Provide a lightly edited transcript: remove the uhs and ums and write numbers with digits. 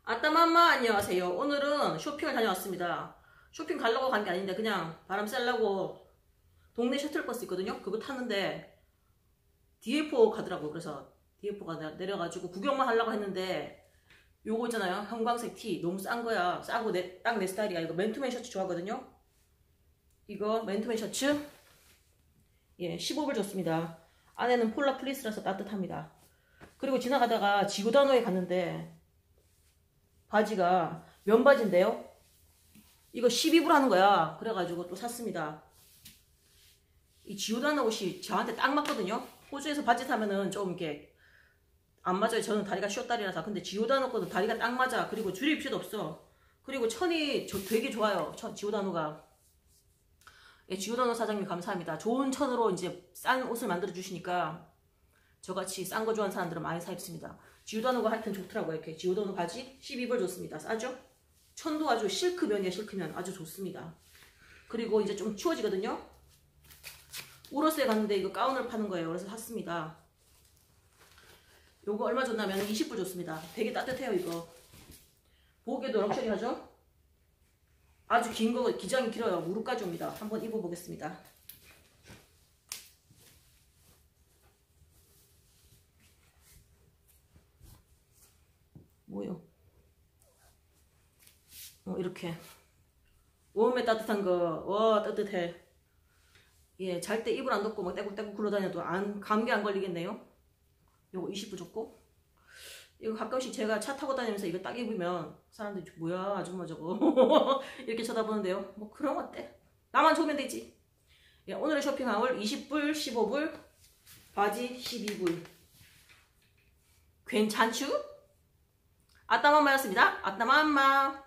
아따맘마 안녕하세요. 오늘은 쇼핑을 다녀왔습니다. 쇼핑 가려고 간 게 아닌데 그냥 바람 쐬려고 동네 셔틀버스 있거든요. 그거 탔는데 DF4 가더라고요. 그래서 DF4가 내려가지고 구경만 하려고 했는데 요거 있잖아요. 형광색 티 너무 싼 거야. 싸고 딱 내 스타일이야. 이거 맨투맨 셔츠 좋아하거든요. 이거 맨투맨 셔츠 15불 줬습니다. 안에는 폴라 플리스라서 따뜻합니다. 그리고 지나가다가 지구단호에 갔는데 바지가 면바지인데요. 이거 12불 하는 거야. 그래가지고 또 샀습니다. 이 지오다노 옷이 저한테 딱 맞거든요. 호주에서 바지 사면은 좀 이렇게 안 맞아요. 저는 다리가 숏다리라서. 근데 지오다노 거는 다리가 딱 맞아. 그리고 줄일 필요도 없어. 그리고 천이 되게 좋아요. 지오다노가. 지오다노 사장님 감사합니다. 좋은 천으로 이제 싼 옷을 만들어 주시니까 저같이 싼 거 좋아하는 사람들은 많이 사 입습니다. 지오다노가 하여튼 좋더라고요. 이렇게 지오다노 바지 12불 줬습니다. 싸죠? 천도 아주 실크면이에요. 실크면 아주 좋습니다. 그리고 이제 좀 추워지거든요. 우러스에 갔는데 이거 가운을 파는 거예요. 그래서 샀습니다. 요거 얼마 줬냐면 20불 줬습니다. 되게 따뜻해요. 이거 보기에도 럭셔리하죠? 아주 긴 거, 기장이 길어요. 무릎까지 옵니다. 한번 입어보겠습니다. 뭐요? 이렇게 온몸에 따뜻한 거. 와 따뜻해. 잘 때 이불 안 덮고 막 떼굴떼굴 굴러다녀도 감기 안 걸리겠네요. 요거 20불 줬고, 이거 가끔씩 제가 차 타고 다니면서 이거 딱 입으면 사람들이 뭐야 아줌마 저거 이렇게 쳐다보는데요. 뭐 그런 거 어때? 나만 좋으면 되지. 오늘의 쇼핑하울 20불 15불 바지 12불 괜찮추? 아따맘마였습니다. 아따맘마.